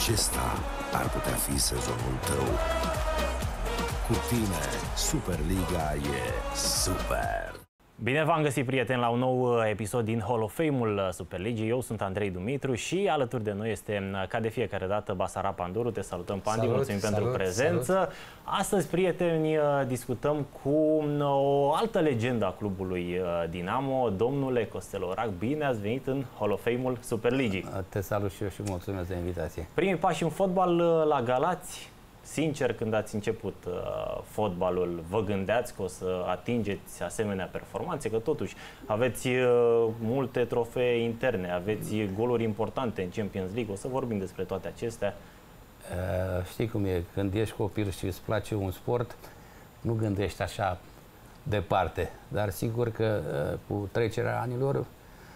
Acesta ar putea fi sezonul tău. Cu tine, Superliga e super! Bine v-am găsit, prieteni, la un nou episod din Hall of Fame-ul Superligii. Eu sunt Andrei Dumitru și alături de noi este, ca de fiecare dată, Basarab Panduru. Te salutăm, Pandi, mulțumim pentru prezență. Salut. Astăzi, prieteni, discutăm cu o altă legendă a clubului Dinamo, domnule Costel Orac. Bine ați venit în Hall of Fame-ul Superligii. Te salut și eu și mulțumesc de invitație. Primii pași în fotbal la Galați. Sincer, când ați început fotbalul, vă gândeați că o să atingeți asemenea performanțe? Că totuși aveți multe trofee interne, aveți goluri importante în Champions League. O să vorbim despre toate acestea. Știi cum e, când ești copil și îți place un sport, nu gândești așa departe. Dar sigur că cu trecerea anilor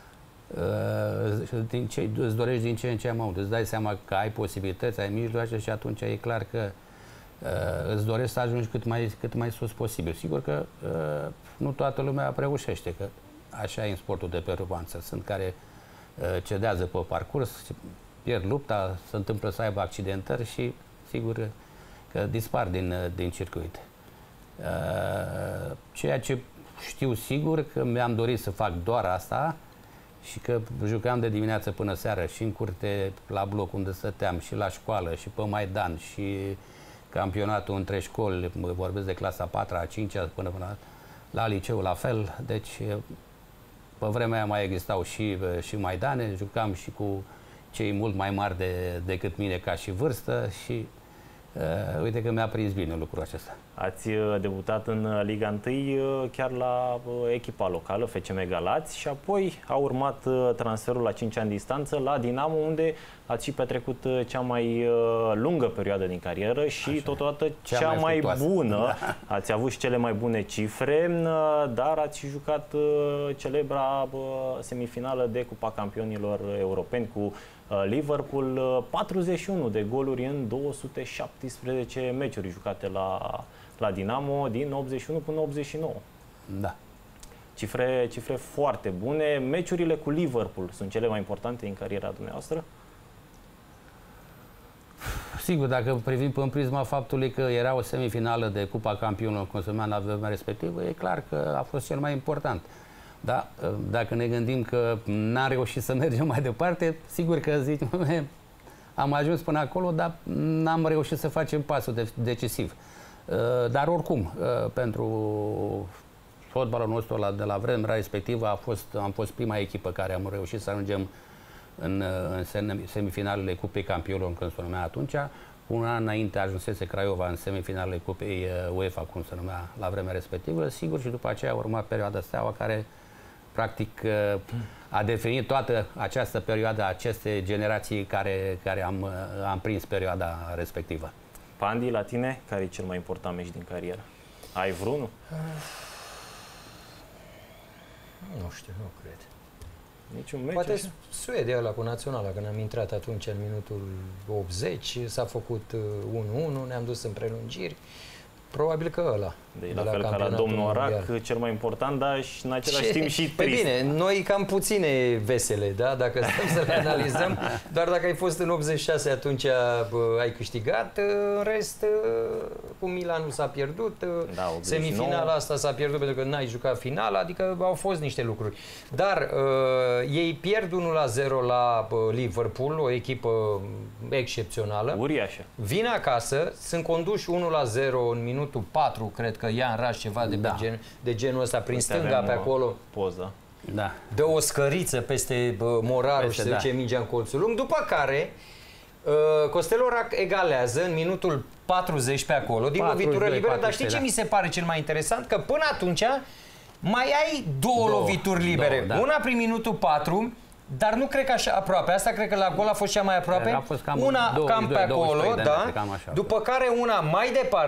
îți dorești din ce în ce mai mult. Îți dai seama că ai posibilități, ai mijloace și atunci e clar că îți dorești să ajungi cât mai sus posibil. Sigur că nu toată lumea reușește, că așa e în sportul de performanță. Sunt care cedează pe parcurs, pierd lupta, se întâmplă să aibă accidentări și sigur că dispar din circuit. Ceea ce știu sigur că mi-am dorit să fac doar asta, și că jucam de dimineață până seară și în curte la bloc unde stăteam și la școală și pe Maidan și campionatul între școli, vorbesc de clasa 4-a, 5-a până la liceu la fel. Deci pe vremea aia mai existau și Maidane, jucam și cu cei mult mai mari decât mine ca și vârstă și uite că mi-a prins bine lucrul acesta. Ați debutat în Liga 1 chiar la echipa locală, FCM Galați, și apoi a urmat transferul la 5 ani distanță la Dinamo, unde ați și petrecut cea mai lungă perioadă din carieră și așa, totodată cea mai bună. Da. Ați avut și cele mai bune cifre, dar ați și jucat celebra semifinală de Cupa Campionilor Europeni cu Liverpool, 41 de goluri în 217 meciuri jucate la Dinamo din 81 până 89. Da. Cifre foarte bune. Meciurile cu Liverpool sunt cele mai importante în cariera dumneavoastră? Sigur, dacă privim în prisma faptului că era o semifinală de Cupa Campionilor consumat la vremea respectivă, e clar că a fost cel mai important. Da, dacă ne gândim că n-am reușit să mergem mai departe, sigur că zic, am ajuns până acolo, dar n-am reușit să facem pasul decisiv. Dar oricum, pentru fotbalul nostru de la vremea respectivă am fost prima echipă care am reușit să ajungem în semifinalele Cupei Campionilor, când se numea atunci. Un an înainte ajunsese Craiova în semifinalele Cupei UEFA, cum se numea la vremea respectivă, sigur, și după aceea a urmat perioada Steaua, care practic a definit toată această perioadă, aceste generații care am prins perioada respectivă. Pandi, la tine, care e cel mai important meci din carieră? Ai vreunul? Nu știu, nu cred. Niciun meci? Poate Suedia ăla cu Naționala, când am intrat atunci în minutul 80, s-a făcut 1-1, ne-am dus în prelungiri. Probabil că ăla. La fel ca la domnul Orac, cel mai important, dar și în același timp și trist. Păi bine, noi cam puține vesele, da? Dacă stăm să le analizăm, doar dacă ai fost în 86, atunci ai câștigat, în rest, cu Milanul s-a pierdut, da, semifinala asta s-a pierdut pentru că n-ai jucat finala, adică au fost niște lucruri. Dar ei pierd 1-0 la Liverpool, o echipă excepțională. Uriașă. Vin acasă, sunt conduși 1-0 în minutul 4, cred că ia în raș ceva de genul ăsta, prin stânga pe acolo. Poză. Da. Dă o scăriță peste Moraru și se duce mingea în colțul lung. După care Costel Orac egalează în minutul 40 pe acolo, din lovitură liberă. Dar știi ce mi se pare cel mai interesant? Că până atunci mai ai două lovituri libere. Una prin minutul 4, dar nu cred că așa aproape. Asta cred că la gol a fost cea mai aproape. A fost una cam pe acolo, da? După care una mai departe,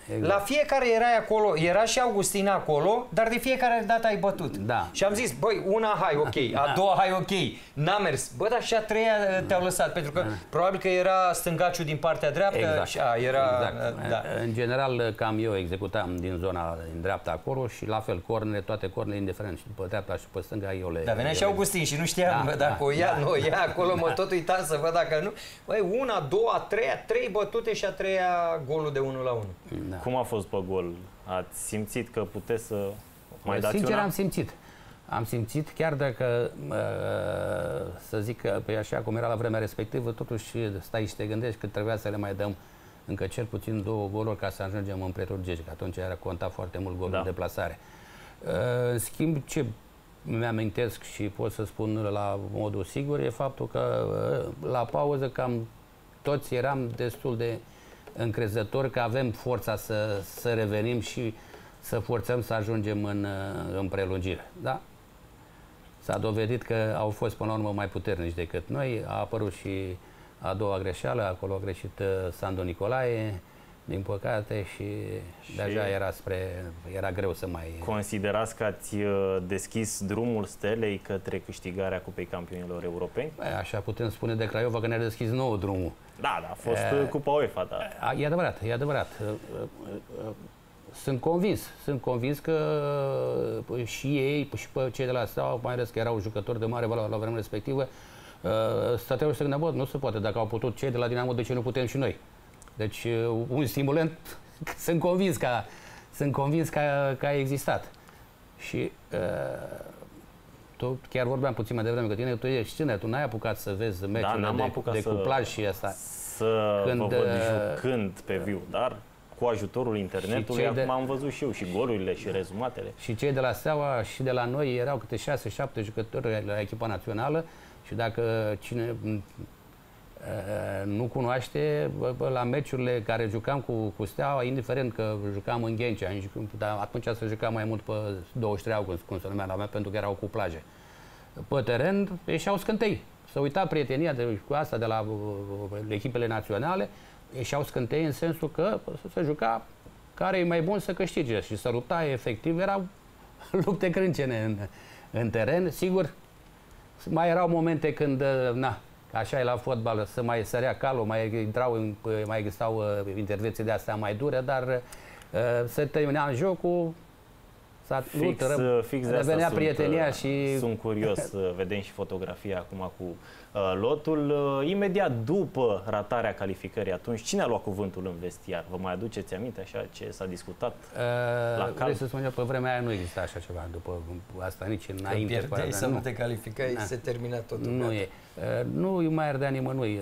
La fiecare erai acolo, era și Augustin acolo, dar de fiecare dată ai bătut. Da. Și am zis, băi, una, hai, ok, a doua, hai, ok, n-a mers. Bă, dar și a treia te-au lăsat, pentru că probabil că era stângaciul din partea dreaptă. Exact. Și, era, exact. da. În general, cam eu executam din zona din dreapta acolo și la fel, cornele, toate cornele, indiferent, și după dreapta și după stânga, eu le... Dar venea și Augustin și nu știam dacă o ia, nu o ia acolo, mă tot uitam să văd dacă nu. Băi, una, două, a treia, trei bătute și a treia golul de 1-1. Da. Cum a fost pe gol? Ați simțit că puteți să mai dați Sincer, una? am simțit. Am simțit, chiar dacă, să zic că pe așa cum era la vremea respectivă, totuși stai și te gândești că trebuia să le mai dăm încă cel puțin 2 goluri ca să ajungem în prelungiri, că atunci era contat foarte mult golul de deplasare. În schimb, ce mi-amintesc și pot să spun la modul sigur e faptul că la pauză cam toți eram destul de încrezători că avem forța să revenim și să forțăm să ajungem în prelungire. Da? S-a dovedit că au fost până la urmă mai puternici decât noi. A apărut și a doua greșeală, acolo a greșit Sandu Nicolae, din păcate, și deja era greu să mai... Considerați că ați deschis drumul Stelei către câștigarea Cupei Campionilor Europeni? Așa putem spune de Craiova că ne-a deschis nou drumul. Da, a fost Cupa UEFA, da. E adevărat, e adevărat. Sunt convins că și ei, și pe cei de la Steaua, mai ales că erau jucători de mare valoare la vremea respectivă, stăteau și se gândeau, bă, nu se poate, dacă au putut cei de la Dinamo, de ce nu putem și noi? Deci, un stimulant, sunt convins că a existat. Și tu chiar vorbeam puțin mai devreme, că tine, tu ești tânăr, tu n-ai apucat să vezi meciurile de cuplaj și asta. Să vă văd jucând pe viu, dar cu ajutorul internetului acum am văzut și eu și golurile și rezumatele. Și cei de la Steaua și de la noi erau câte 6-7 jucători la echipa națională și dacă cine nu cunoaște, la meciurile care jucam cu Steaua, indiferent că jucam în Ghencea, dar atunci se juca mai mult pe 23 august, cum se numea la mea, pentru că erau cu plaje. Pe teren ieșeau scântei. Să uita prietenia cu asta de la echipele naționale, ieșeau scântei în sensul că se juca care e mai bun să câștige și să lupta efectiv, erau lupte crâncene în teren. Sigur, mai erau momente când, așa e la fotbal, să mai sărea calul, mai existau intervenții de astea mai dure, dar se termina jocul, fix de revenea asta prietenia și... Sunt curios să vedem și fotografia acum cu lotul. Imediat după ratarea calificării, atunci cine a luat cuvântul în vestiar? Vă mai aduceți aminte așa ce s-a discutat la cal? Vrei să spun eu, pe vremea aia nu exista așa ceva, după asta nici înainte. Că pierdeai să nu te calificai, se termina totul. Nu e. Nu mai ardea nimănui,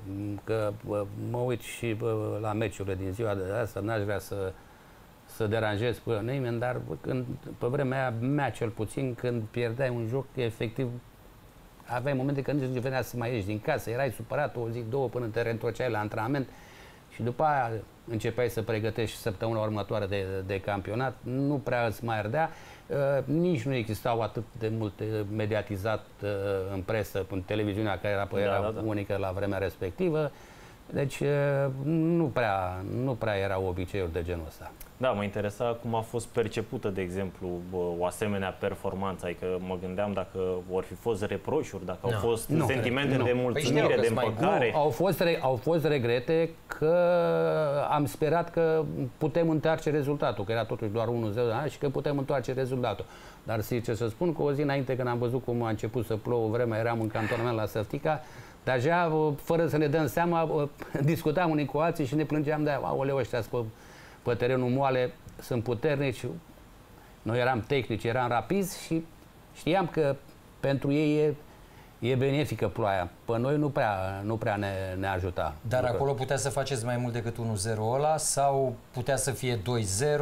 că mă uit și la meciurile din ziua de asta, n-aș vrea să deranjez pe nimeni, dar pe vremea mea cel puțin, când pierdeai un joc, efectiv, aveai momente când nici nu venea să mai ieși din casă, erai supărat o zi, două, până te reîntorceai la antrenament și după aia începeai să pregătești săptămâna următoare de campionat, nu prea îți mai ardea, nici nu existau atât de multe mediatizat în presă, în televiziunea care era unică la vremea respectivă, deci nu prea erau obiceiuri de genul ăsta. Da, mă interesa cum a fost percepută, de exemplu, o asemenea performanță. Adică mă gândeam dacă vor fi fost reproșuri, dacă au fost sentimente de mulțumire, de împăcare. Au fost regrete că am sperat că putem întoarce rezultatul, că era totuși doar 1-0 și că putem întoarce rezultatul. Dar ce să spun, că o zi înainte, când am văzut cum a început să plouă vremea, eram în cantonament la Săftica, deja, fără să ne dăm seama, discutam unii cu alții și ne plângeam de aoleu, ăștia pe terenul moale, sunt puternici, noi eram tehnici, eram rapizi și știam că pentru ei e benefică ploaia. Pe noi nu prea ne ajuta. Dar acolo putea să faceți mai mult decât 1-0 ăla sau putea să fie 2-0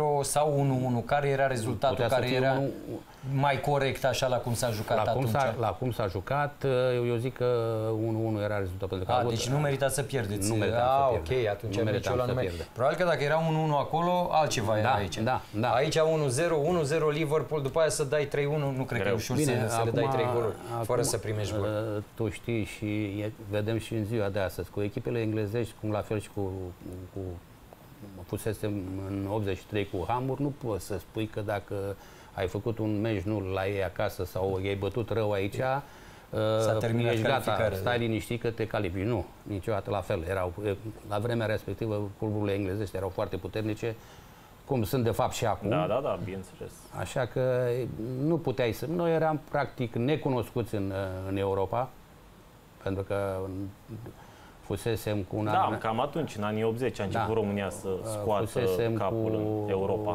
sau 1-1? Care era rezultatul care era mai corect așa la cum s-a jucat atunci? La cum s-a jucat, eu zic că 1-1 era rezultatul. Deci nu merita să pierdeți. Nu merita să ok, atunci probabil că dacă era 1-1 acolo, altceva era aici. Da. Aici 1-0, 1-0 Liverpool, după aia să dai 3-1, nu cred că e ușor să le dai 3 goluri fără să primești gol. Tu știi și vedem și în ziua de astăzi, cu echipele englezești, cum la fel și cu fusesem în 83 cu Hamburg, nu poți să spui că dacă ai făcut un meci nul la ei acasă sau i-ai bătut rău aici, ești gata, stai liniștit că te califici. Nu, niciodată la fel. La vremea respectivă, cluburile englezești erau foarte puternice, cum sunt de fapt și acum. Da, bineînțeles. Așa că nu puteai să... Noi eram practic necunoscuți în Europa, pentru că fusesem cu un an... Da, cam atunci, în anii 80, a început România să scoată capul în Europa.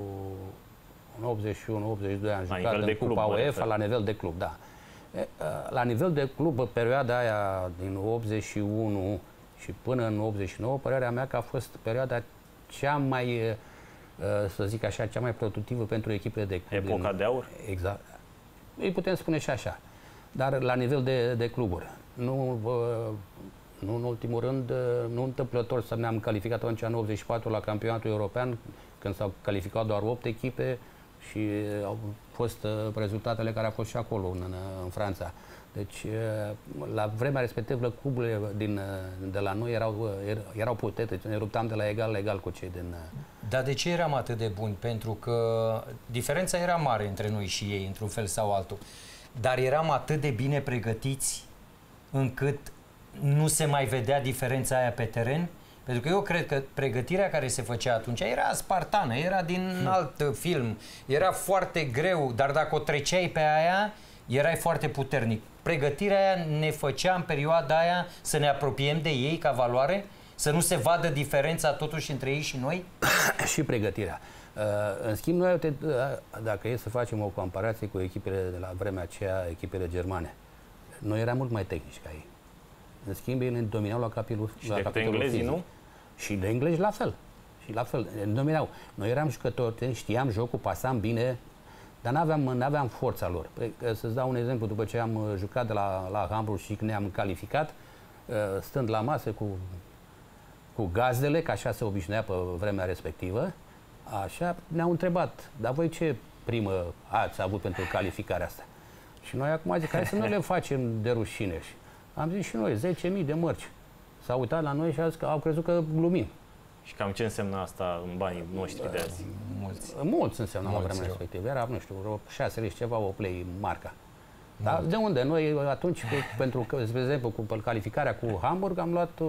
În 81-82 am jucat în Cupa UEFA la nivel de club, da. La nivel de club, perioada aia din 81 și până în 89, părerea mea că a fost perioada cea mai, să zic așa, cea mai productivă pentru echipele de club. Epoca de aur? Exact. Îi putem spune și așa. Dar la nivel de cluburi. Nu în ultimul rând, nu întâmplător să ne-am calificat atunci în 84 la campionatul european, când s-au calificat doar 8 echipe și au fost rezultatele care au fost și acolo, în Franța. Deci, la vremea respectivă, cluburile de la noi erau puternice, ne luptam de la egal la egal cu cei din... Dar de ce eram atât de buni? Pentru că diferența era mare între noi și ei, într-un fel sau altul. Dar eram atât de bine pregătiți încât nu se mai vedea diferența aia pe teren? Pentru că eu cred că pregătirea care se făcea atunci era spartană, era din alt film, era foarte greu, dar dacă o treceai pe aia, erai foarte puternic. Pregătirea aia ne făcea în perioada aia să ne apropiem de ei ca valoare? Să nu se vadă diferența totuși între ei și noi? Și pregătirea. În schimb, noi, dacă e să facem o comparație cu echipele de la vremea aceea, echipele germane, noi eram mult mai tehnici ca ei. În schimb, ei ne dominau la capitolul englezii, nu? Și de englezi la fel. Și la fel, ne dominau. Noi eram jucători, știam jocul, pasam bine, dar n-aveam forța lor. Să-ți dau un exemplu, după ce am jucat de la Hamburg și când ne-am calificat, stând la masă cu gazdele, că așa se obișnuia pe vremea respectivă, așa, ne-au întrebat, dar voi ce primă ați avut pentru calificarea asta? Și noi acum zic, hai să nu le facem de rușine. Am zis și noi, 10.000 de mărci. S-au uitat la noi și au crezut că glumim. Și cam ce însemna asta în banii noștri de azi? Mulți însemna la vremea respectivă. Era, nu știu, vreo 6 lei ceva o play marca. Dar de unde? Noi atunci, pentru că, de exemplu, cu calificarea cu Hamburg, am luat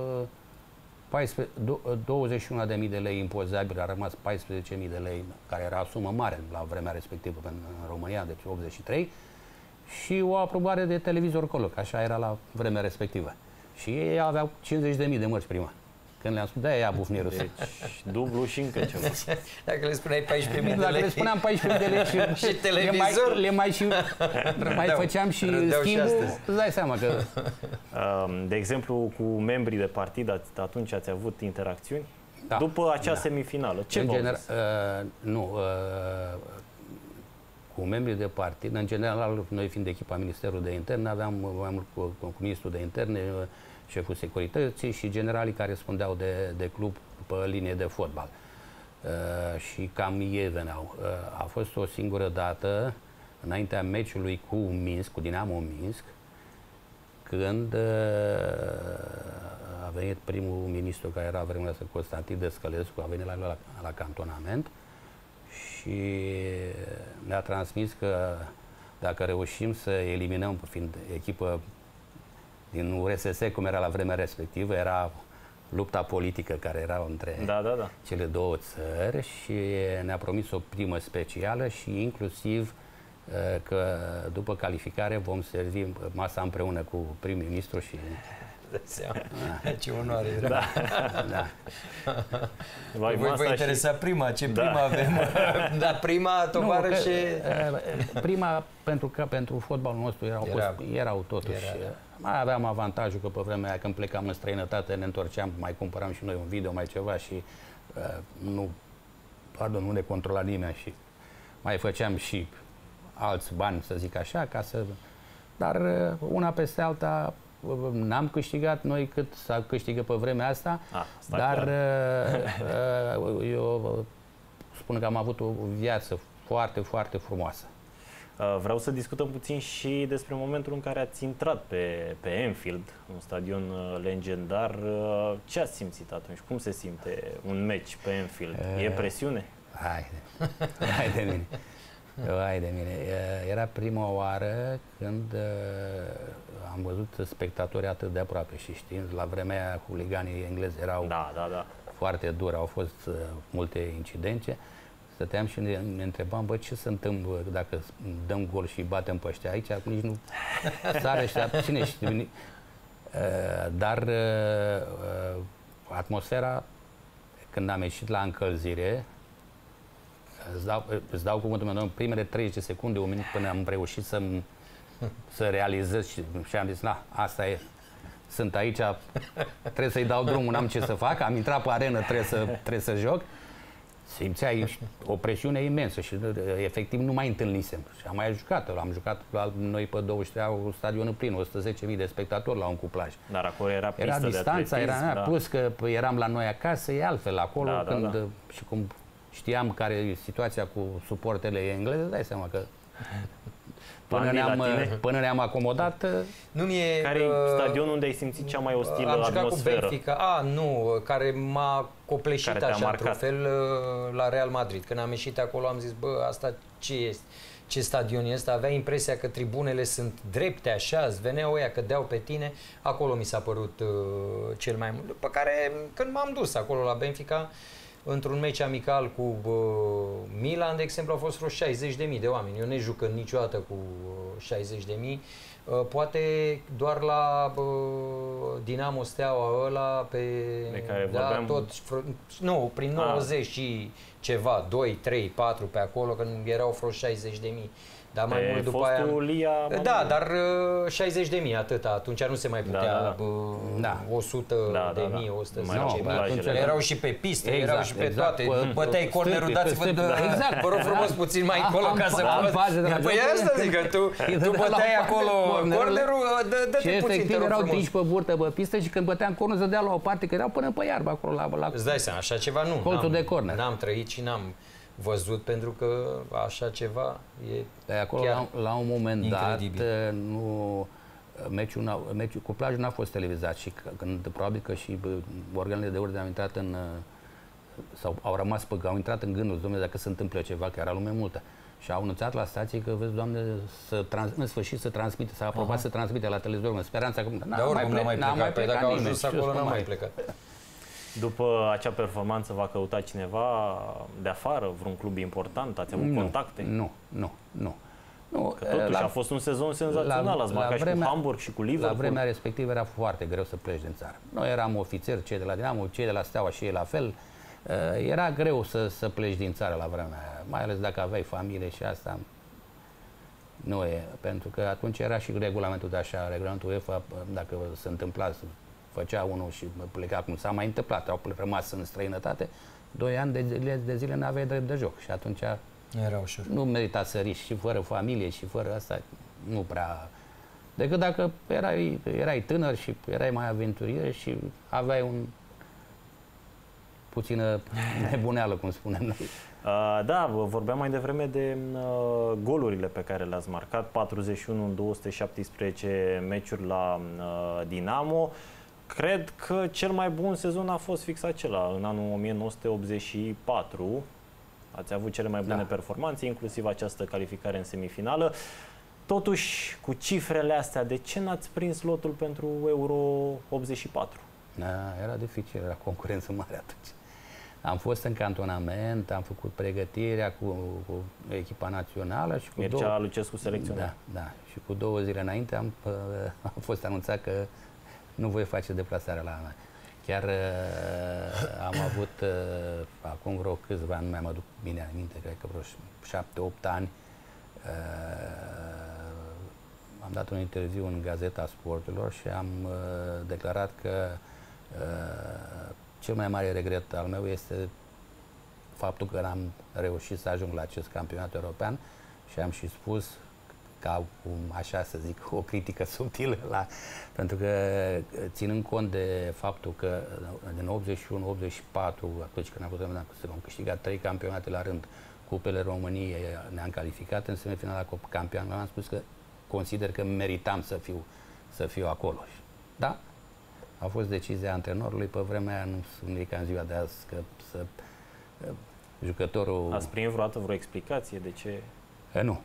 21.000 de lei impozabil, a rămas 14.000 de lei, care era o sumă mare la vremea respectivă în România, deci 83, și o aprobare de televizor coloc, așa era la vremea respectivă. Și ei aveau 50.000 de mărci prima. Când le-am spus, de-aia ia bufnirul. Deci, dublu și încă ceva. Dacă le spuneai 14.000 de lei. Dacă le spuneam 14.000 de lei și televizor, mai făceam și schimbul, îți dai seama că... De exemplu, cu membrii de partid, atunci ați avut interacțiuni? Da. După acea semifinală, ce v-au zis? Nu. Cu membrii de partid, în general, noi fiind echipa Ministerului de Interne, aveam mai mult cu Ministrul de Interne, șeful securității și generalii care răspundeau de club pe linie de fotbal. Și cam ei veneau. A fost o singură dată, înaintea meciului cu Minsk, cu Dinamo Minsk, când a venit primul ministru, care era vremea să Constantin Descălescu, a venit la cantonament și ne-a transmis că dacă reușim să eliminăm, fiind echipă din URSS, cum era la vremea respectivă, era lupta politică care era între cele două țări și ne-a promis o primă specială și inclusiv că după calificare vom servi masa împreună cu prim-ministru și... Ce onoare! Da. Voi vă interesa prima, ce prima avem? Dar prima, tovarășe... Prima, pentru că pentru fotbalul nostru erau totuși... Mai aveam avantajul că pe vremea aia când plecam în străinătate ne întorceam, mai cumpăram și noi un video, mai ceva și nu ne controla nimeni și mai făceam și alți bani, să zic așa, dar una peste alta n-am câștigat noi cât s-a câștigat pe vremea asta, dar eu spun că am avut o viață foarte, foarte frumoasă. Vreau să discutăm puțin și despre momentul în care ați intrat pe Anfield, un stadion legendar. Ce ați simțit atunci? Cum se simte un meci pe Anfield? E presiune? Hai de mine. Hai de mine. Era prima oară când am văzut spectatori atât de aproape și știind, la vremea aia huliganii englezi erau foarte duri, au fost multe incidente. Stăteam și ne întrebam, bă, ce se întâmplă dacă dăm gol și batem pe ăștia aici? Nici nu sare ăștia, cine știe. Dar atmosfera, când am ieșit la încălzire, îți dau cuvântul meu, în primele 30 de secunde, un minut până am reușit să realizez și am zis, na, asta e, sunt aici, trebuie să-i dau drumul, n-am ce să fac, am intrat pe arenă, trebuie să joc. Simțeai o presiune imensă și efectiv nu mai întâlnisem. Și am mai jucat, am jucat noi pe 23 au stadionul plin, 110.000 de spectatori la un cuplaj. Dar acolo era pistă de distanța, atletism, plus că eram la noi acasă, e altfel acolo, și cum știam care e situația cu suportele engleze, dai seama că până ne-am acomodat. Care e stadionul unde ai simțit cea mai ostilă atmosferă? Am jucat cu Benfica, care m-a copleșit așa într-un fel la Real Madrid. Când am ieșit acolo am zis, bă, asta ce este? Ce stadion este? Avea impresia că tribunele sunt drepte așa, îți veneau ăia că deau pe tine. Acolo mi s-a părut cel mai mult. După care, când m-am dus acolo la Benfica, într-un meci amical cu Milan, de exemplu, au fost vreo 60.000 de oameni. Eu ne jucând niciodată cu 60.000. Poate doar la Dinamo Steaua ăla pe care vorbeam... nu, prin 90 și ceva, 2, 3, 4 pe acolo, când erau vreo 60.000. Dar mai mult după aia... Da, dar 60.000 atâta. Atunci nu se mai putea 100.000, 110.000. Erau și pe piste, erau și pe toate. Băteai cornerul, dați-vă... Exact, vă rog frumos puțin mai încolo ca să pot... Păi asta zic, că tu băteai acolo cornerul, dă-te puțin, te rog erau frumos. 10 pe burtă pe pistă și când băteam cornerul, se dea la o parte, că erau până pe iarbă acolo la... Îți dai seama, așa ceva nu. Colțul de corner. N-am trăit și n-am văzut, pentru că așa ceva e de acolo la un moment incredibil. Meciul cu plajul n-a fost televizat și când probabil că și organele de ordine au intrat sau au rămas au intrat în gândul, domnule, dacă se întâmplă ceva, că era lume multă. Și au anunțat la stație că, vezi, Doamne, în sfârșit să transmite, s-a aprobat să transmite la televizor, în speranța că n-am mai plecat. Dacă au ajuns acolo, n-am mai plecat. După acea performanță v-a căutat cineva de afară, vreun club important? Ați avut contacte? Nu. Că totuși a fost un sezon senzațional, ați marcat și cu Hamburg și cu Liverpool. La vremea respectivă era foarte greu să pleci din țară. Noi eram ofițeri, cei de la Dinamo, cei de la Steaua și ei la fel. Era greu să pleci din țară la vremea aia, mai ales dacă aveai familie și asta. Nu e, pentru că atunci era și regulamentul de așa, regulamentul UEFA, dacă se întâmpla făcea unul și pleca, cum s-a mai întâmplat, au rămas în străinătate, 2 ani de zile n-aveai drept de joc și atunci era ușor. Nu merita să riști și fără familie și fără asta, nu prea... Decât dacă erai tânăr și erai mai aventurier și aveai puțină nebuneală, cum spunem noi. Da, vorbeam mai devreme de golurile pe care le-ați marcat, 41 în 217 meciuri la Dinamo. Cred că cel mai bun sezon a fost fix acela, în anul 1984. Ați avut cele mai bune performanțe, inclusiv această calificare în semifinală. Totuși, cu cifrele astea, de ce n-ați prins lotul pentru Euro 84? Era dificil, era concurență mare atunci. Am fost în cantonament, am făcut pregătirea cu echipa națională și cu Mircea Lucescu selecționar. Da. Și cu 2 zile înainte am fost anunțat că nu voi face deplasarea la mea. Chiar am avut acum vreo câțiva ani, nu mai mă duc bine aminte, cred că vreo 7-8 ani, am dat un interviu în Gazeta Sporturilor și am declarat că cel mai mare regret al meu este faptul că n-am reușit să ajung la acest campionat european și am și spus ca, așa să zic, o critică subtilă, pentru că ținând cont de faptul că din 81-84, atunci când am câștigat 3 campionate la rând, Cupele României ne-am calificat în semifinala campionului. Am spus că consider că meritam să fiu acolo. Da, a fost decizia antrenorului. Pe vremea aia nu sunt ca în ziua de azi că jucătorul... Ați primit vreodată vreo explicație de ce? Nu.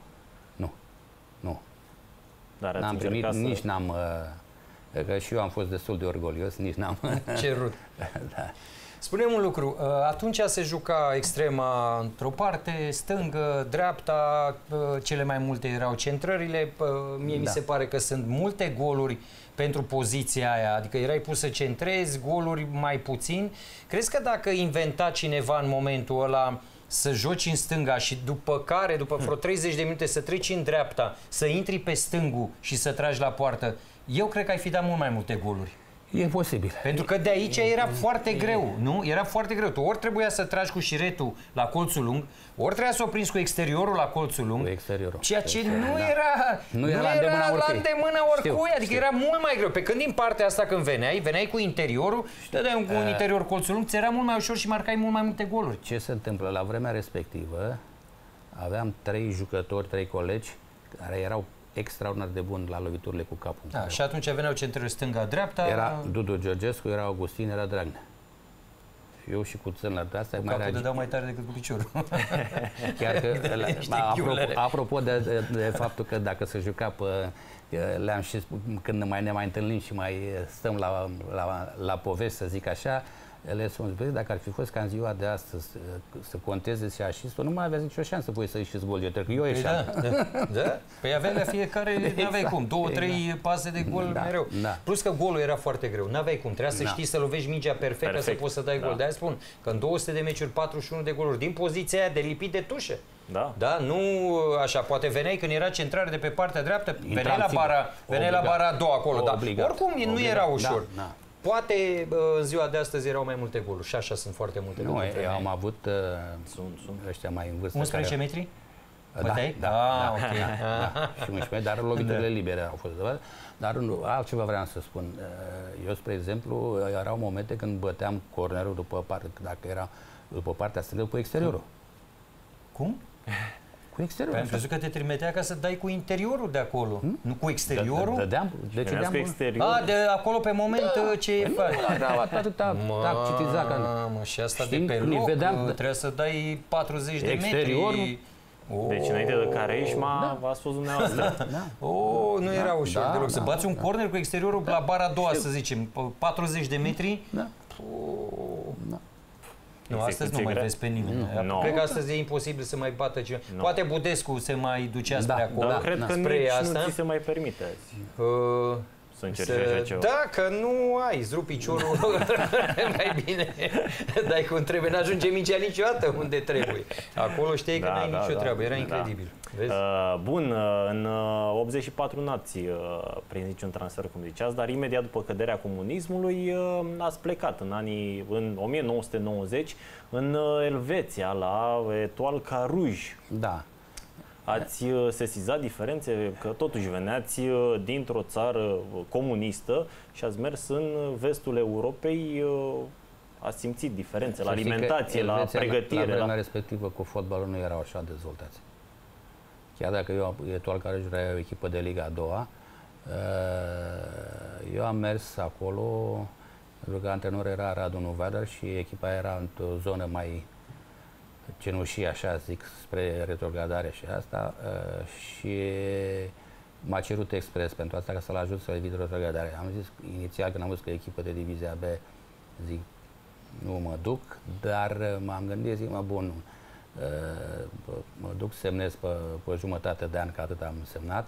Dar n-am primit, nici n-am... Că și eu am fost destul de orgolios, nici n-am... Cerut. Da. Spune-mi un lucru, atunci se juca extrema într-o parte, stângă, dreapta, cele mai multe erau centrările, mie mi se pare că sunt multe goluri pentru poziția aia, adică erai pus să centrezi, goluri mai puțin. Crezi că dacă inventa cineva în momentul ăla să joci în stânga și după vreo 30 de minute să treci în dreapta, să intri pe stângul și să tragi la poartă, eu cred că ai fi dat mult mai multe goluri. E posibil. Pentru că de aici era foarte greu, nu? Era foarte greu. Tu ori trebuia să tragi cu șiretul la colțul lung, ori trebuia să o prinzi cu exteriorul la colțul lung. Cu exteriorul. Ceea ce nu era la îndemâna oricui. Adică era mult mai greu. Pe când din partea asta când veneai cu interiorul, dădeai un interior colțul lung, ți era mult mai ușor și marcai mult mai multe goluri. Ce se întâmplă? La vremea respectivă aveam 3 jucători, 3 colegi care erau extraordinar de bun la loviturile cu capul. Da, și atunci veneau centrele stânga-dreapta. Era Dudu Georgescu, era Augustin, era Dragnea. Eu și cu țârna de asta... Cu capul dădeau mai tare decât cu piciorul. Chiar că, apropo de faptul că dacă se juca pe... Le-am și spus, când ne mai întâlnim și mai stăm la povesti, să zic așa, le spun, vezi, dacă ar fi fost ca în ziua de astăzi să conteze și asistul, nu mai aveți nicio șansă voi să ieșiți gol. Eu ieșeam. Da? Păi aveai la fiecare, n-aveai cum, 2-3 pase de gol mereu. Da. Plus că golul era foarte greu, n-aveai cum, trebuia să știi să lovești mingea perfect ca să poți să dai gol. De-aia spun că în 200 de meciuri, 41 de goluri, din poziția aia de lipit de tușă. Da, nu așa, poate veneai când era centrare de pe partea dreaptă, veneai la bara a doua acolo, dar oricum nu era ușor. Poate în ziua de astăzi erau mai multe goluri și așa sunt foarte multe. Nu, eu am avut ăștia mai în vârstă. 11 metri? Da, ok. Și 11, dar loviturile libere au fost. Dar altceva vreau să spun. Eu, spre exemplu, erau momente când băteam cornerul după partea stângă, după exteriorul. Cum? Cu exteriorul. Am crezut că te trimitea ca să dai cu interiorul de acolo, nu cu exteriorul? Dădeam cu exteriorul. De acolo pe moment ce faci? Nu, atâta citiza. Și asta de pe loc, trebuia să dai 40 de metri. Deci înainte de Careșma v-ați fost dumneavoastră. Nu era ușor deloc. Să bați un corner cu exteriorul la bara a doua, să zicem, 40 de metri. Nu, astăzi nu mai vezi pe nimeni. Cred că astăzi e imposibil să mai bată cineva. Poate Budescu se mai ducea spre acolo. Dar cred că nici nu ți se mai permite să încerci așa ceva. Da, că nu ai, îți rupi piciorul mai bine. Dai cum trebuie, n-ajunge mingea niciodată unde trebuie. Acolo știi că n-ai nicio treabă, era incredibil. Vezi? Bun, în 84 n-ați prins niciun transfer, cum ziceați, dar imediat după căderea comunismului ați plecat în 1990 în Elveția, la Etoile Carouge. Da. Ați sesizat diferențe, că totuși veneați dintr-o țară comunistă și ați mers în vestul Europei, ați simțit diferențe la alimentație, la pregătire. La vremea respectivă cu fotbalul nu erau așa dezvoltați. Chiar dacă Etoile Carouge era o echipă de Liga a doua, eu am mers acolo, pentru că antrenor era Radu Nuvadar și echipa era într-o zonă mai cenușii, așa zic, spre retrogradare și asta, și m-a cerut expres pentru asta ca să-l ajut să evit retrogradarea. Am zis, inițial, când am văzut că e echipă de divizia B, zic, nu mă duc, dar m-am gândit, zic, bun, mă duc, semnez pe jumătate de an, că atât am semnat,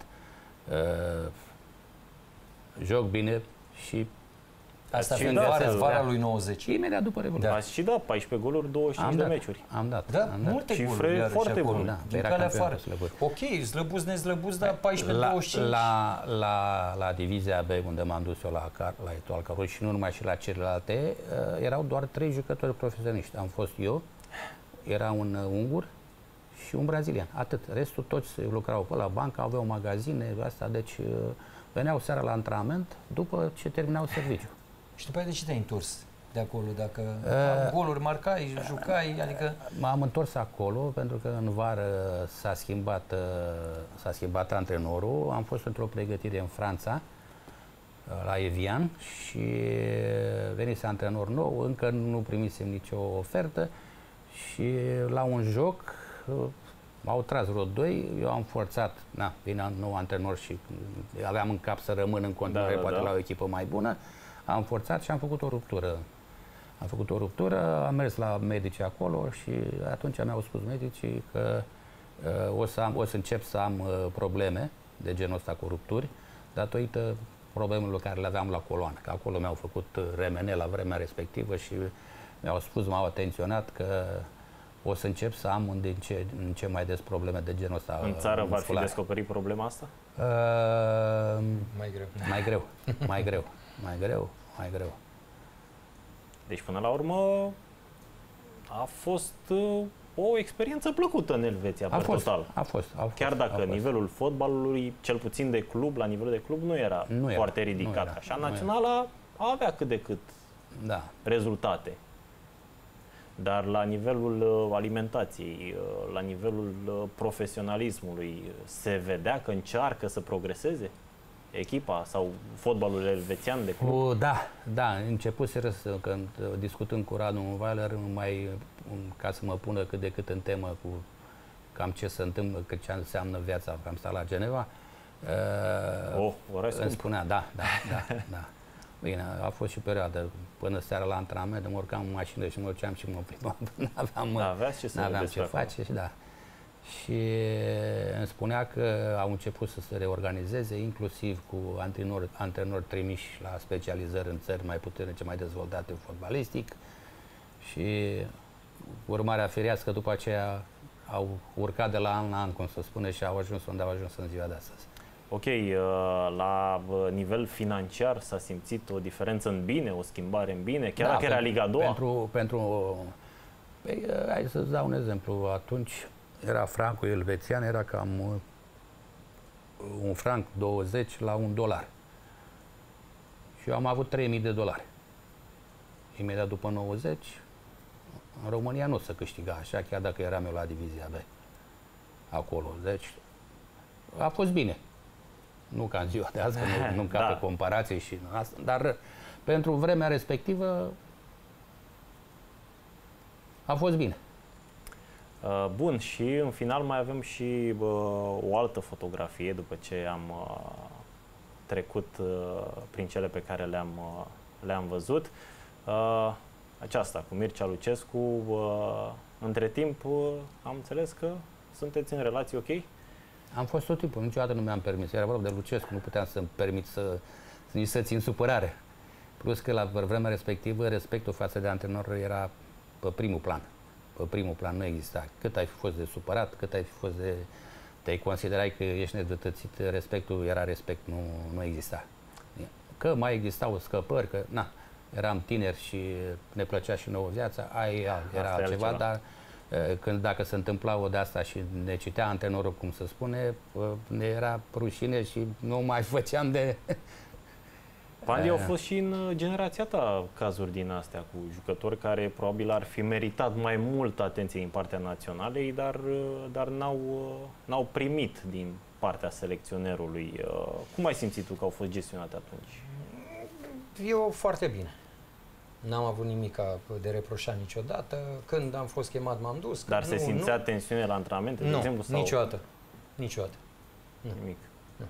joc bine și asta fiind vara lui 90. Imediat după Revoluție. Ați și dat 14 goluri, 25 de meciuri. Am dat. Da, multe cifre foarte bune. Din calea afară. Ok, slăbuți, nezlăbuți, dar 14-25. La divizia B, unde m-am dus eu la Etoile Carouge și nu numai și la celelalte, erau doar 3 jucători profesioniști. Am fost eu, era un ungur și un brazilian. Atât. Restul toți lucrau pe la bancă, aveau magazine, asta, deci veneau seara la antrenament după ce terminau serviciul. Și după aia de ce te-ai întors? de acolo? Dacă goluri marcai, jucai, adică... M-am întors acolo pentru că în vară s-a schimbat antrenorul. Am fost într-o pregătire în Franța, la Evian, și venise antrenor nou, încă nu primisem nicio ofertă și la un joc m-au tras vreo doi, eu am forțat, vine nou antrenor și aveam în cap să rămân în continuare, poate la o echipă mai bună, am forțat și am făcut o ruptură. Am mers la medici acolo și atunci mi-au spus medicii că o să încep să am probleme de genul ăsta cu rupturi, datorită problemelor care le aveam la coloană. Că acolo mi-au făcut remene la vremea respectivă și mi-au spus, m-au atenționat că o să încep să am în ce mai des probleme de genul ăsta. În țară v-ar fi descoperit problema asta? Mai greu. Deci, până la urmă, a fost o experiență plăcută în Elveția, total. A fost. Chiar dacă nivelul fotbalului, cel puțin de club, la nivel de club, nu era foarte ridicat. Așa, naționala avea cât de cât rezultate. Dar la nivelul alimentației, la nivelul profesionalismului, se vedea că încearcă să progreseze echipa sau fotbalul elvețian de club? Da, începuseră când discutând cu Radu Weiler, ca să mă pună cât de cât în temă cu cam ce se întâmplă, ce înseamnă viața, că am stat la Geneva. Îmi spunea, da. Bine, a fost și perioadă până seara la antrenament, mă urcam în mașină și mă duceam și mă plimbam. N-aveam ce face și Și îmi spunea că au început să se reorganizeze, inclusiv cu antrenori trimiși la specializări în țări mai puternice, mai dezvoltate fotbalistic. Și urmarea firească după aceea au urcat de la an la an, cum se spune, și au ajuns unde au ajuns în ziua de astăzi. Ok, la nivel financiar s-a simțit o diferență în bine, o schimbare în bine, chiar dacă era Liga a doua? Hai să-ți dau un exemplu. Atunci era francul elvețian, era cam un franc 20 la $1. Și eu am avut $3.000. Imediat după 90, în România nu se câștiga așa, chiar dacă eram eu la divizia B. Acolo. Deci a fost bine. Nu ca în ziua de azi, nu ca pe comparație și asta, dar pentru vremea respectivă a fost bine. Bun, și în final mai avem și o altă fotografie după ce am trecut prin cele pe care le-am văzut. Aceasta cu Mircea Lucescu. Între timp am înțeles că sunteți în relații ok? Am fost tot timpul, niciodată nu mi-am permis. Era vorba de Lucescu, nu puteam să-mi permit nici să țin supărare. Plus că la vremea respectivă respectul față de antrenor era pe primul plan. Pe primul plan nu exista. Cât ai fi fost de supărat, cât ai fi fost de... te considerai că ești nedreptățit, respectul era respect, nu exista. Că mai existau scăpări, că eram tineri și ne plăcea și nouă viața, era altceva, dar dacă se întâmpla o de asta și ne citea antrenorul, cum se spune, ne era rușine și nu mai făceam de... Pandi, au fost și în generația ta cazuri din astea cu jucători care probabil ar fi meritat mai mult atenție din partea naționalei, dar n-au primit din partea selecționerului. Cum ai simțit tu că au fost gestionate atunci? Eu foarte bine. N-am avut nimic de reproșat niciodată. Când am fost chemat, m-am dus. Dar se simțea tensiune la antrenamente, de exemplu? Sau... Niciodată. Niciodată. Nimic.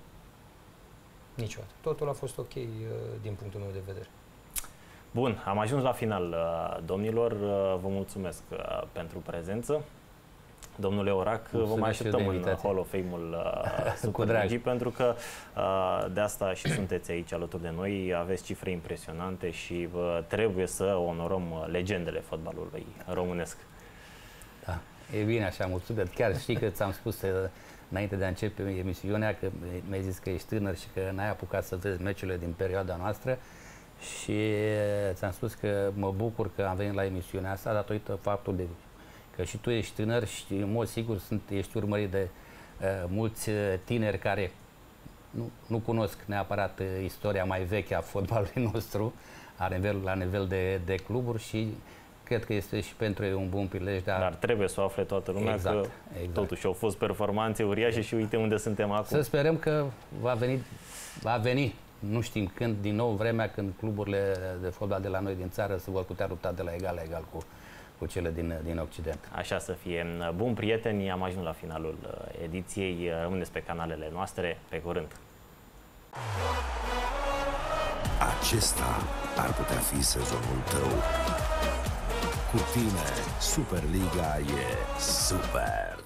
Niciodată. Totul a fost ok din punctul meu de vedere. Bun, am ajuns la final, domnilor. Vă mulțumesc pentru prezență. Domnule Orac, vă mai așteptăm în Hall of Fame-ul Super League, pentru că de asta și sunteți aici alături de noi, aveți cifre impresionante și trebuie să onorăm legendele fotbalului românesc. Da, e bine așa, mulțumesc. Chiar știi că ți-am spus înainte de a începe emisiunea că mi-ai zis că ești tânăr și că n-ai apucat să vezi meciurile din perioada noastră și ți-am spus că mă bucur că am venit la emisiunea asta datorită faptului că și tu ești tânăr și în mod sigur ești urmărit de mulți tineri care nu cunosc neapărat istoria mai veche a fotbalului nostru, la nivel de cluburi și cred că este și pentru ei un bun prilej. Dar trebuie să o afle toată lumea că totuși au fost performanțe uriașe și uite unde suntem acum. Să sperăm că va veni, nu știm când, din nou vremea când cluburile de fotbal de la noi din țară se vor putea lupta de la egal la egal cu cele din Occident. Așa să fie. Bun, prieteni, am ajuns la finalul ediției. Rămâneți pe canalele noastre. Pe curând! Acesta ar putea fi sezonul tău. Cu tine, Superliga e super!